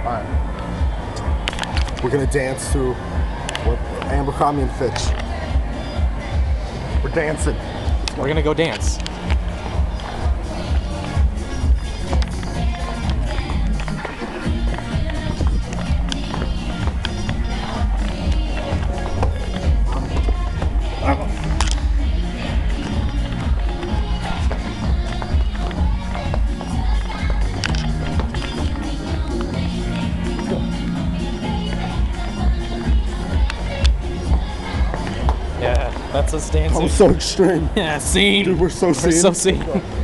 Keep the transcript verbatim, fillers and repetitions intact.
Alright. We're gonna dance to what, Ambercrombie and Fitch. We're dancing. We're gonna go dance. Yeah, that's us dancing. I'm so extreme. Yeah, scene. Dude, we're so We're scene. so scene.